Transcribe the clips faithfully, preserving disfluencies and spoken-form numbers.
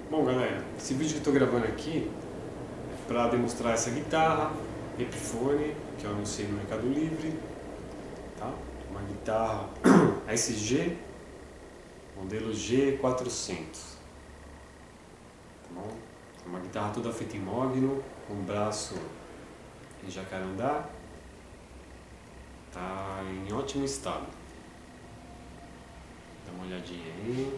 Bom, galera, esse vídeo que eu estou gravando aqui é para demonstrar essa guitarra Epiphone que eu anunciei no Mercado Livre, tá? Uma guitarra S G, modelo G quatrocentos, tá bom? É uma guitarra toda feita em mogno, com braço em jacarandá, tá em ótimo estado. Dá uma olhadinha aí.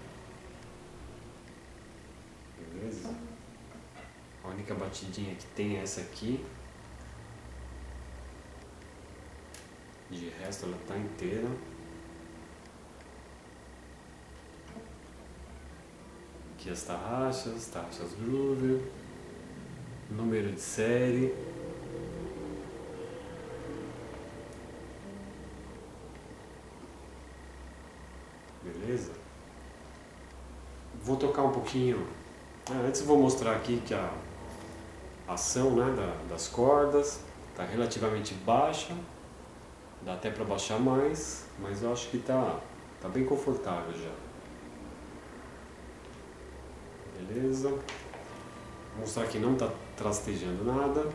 Beleza? A única batidinha que tem é essa aqui. De resto ela tá inteira. Aqui as tarraxas, tarraxas Groover, número de série. Beleza? Vou tocar um pouquinho. Antes eu vou mostrar aqui que a ação, né, da, das cordas está relativamente baixa, dá até para baixar mais, mas eu acho que está tá bem confortável já. Beleza? Vou mostrar que não está trastejando nada.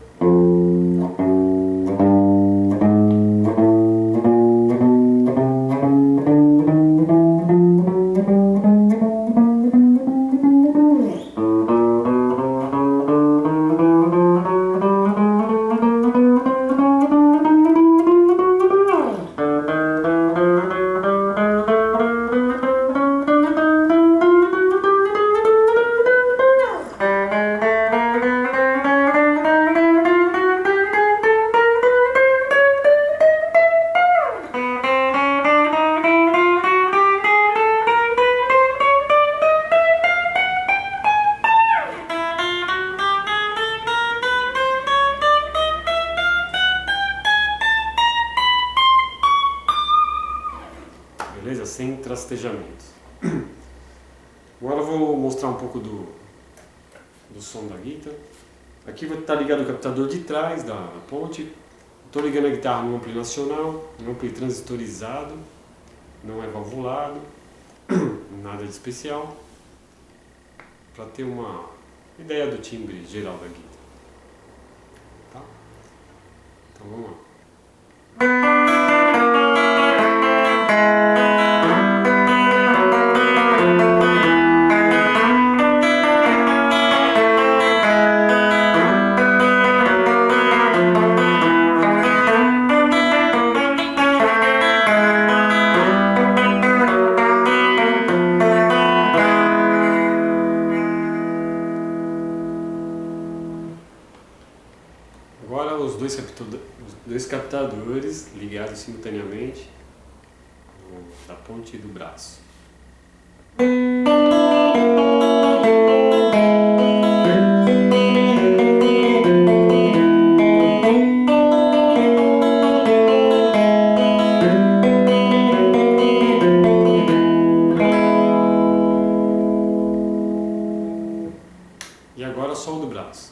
Beleza? Sem trastejamento. Agora eu vou mostrar um pouco do, do som da guitarra. Aqui vai estar ligado o captador de trás da, da ponte. Estou ligando a guitarra no ampli nacional, um ampli transistorizado, não é valvulado, nada de especial, para ter uma ideia do timbre geral da guitarra. Tá? Então vamos lá. Agora os dois, captador, os dois captadores ligados simultaneamente no, da ponte do braço. E agora só o do braço.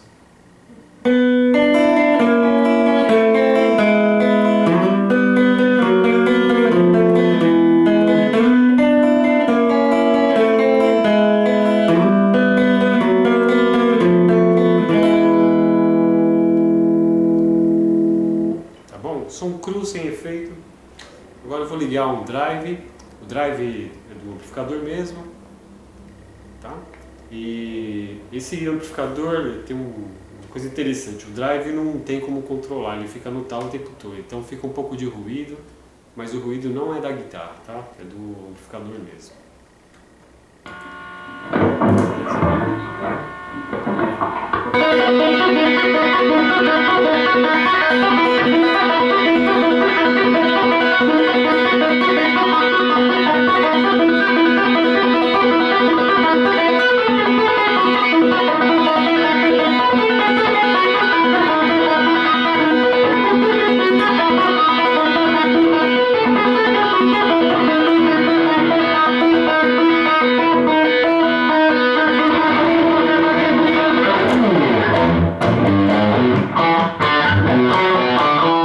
Som cru, sem efeito. Agora eu vou ligar um drive. O drive é do amplificador mesmo, tá? E esse amplificador tem um, uma coisa interessante. O drive não tem como controlar, ele fica no tal o tempo todo. Então fica um pouco de ruído, mas o ruído não é da guitarra, tá? É do amplificador mesmo. Thank you.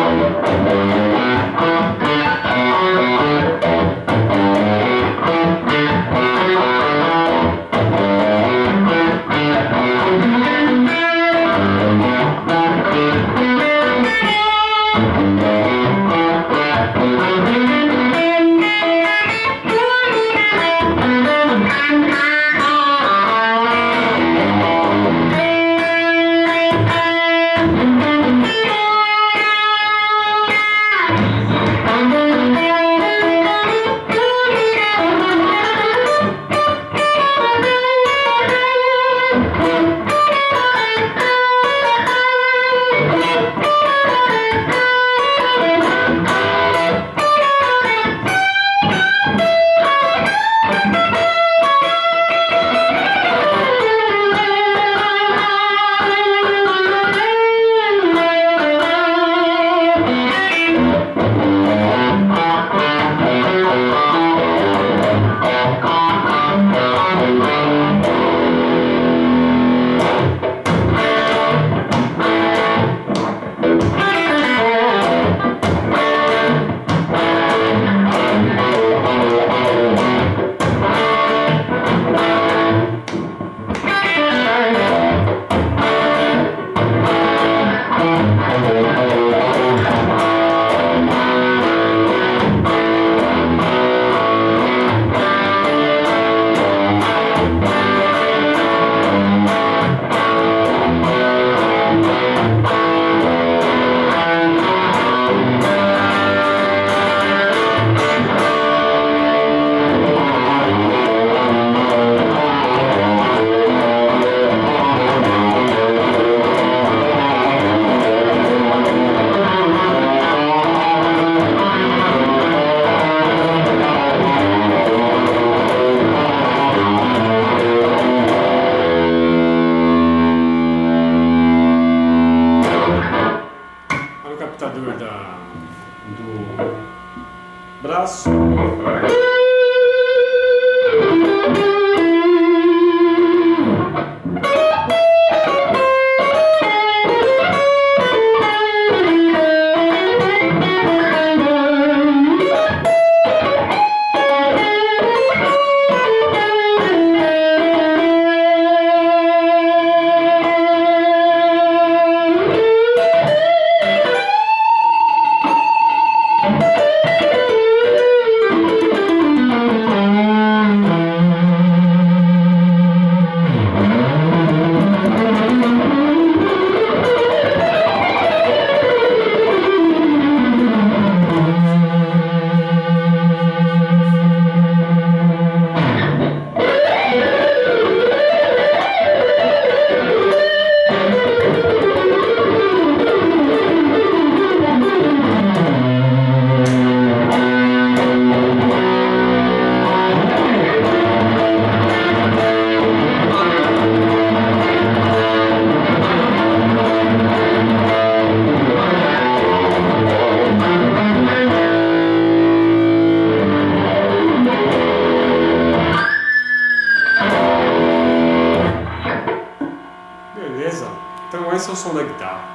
Então esse é o som da guitarra.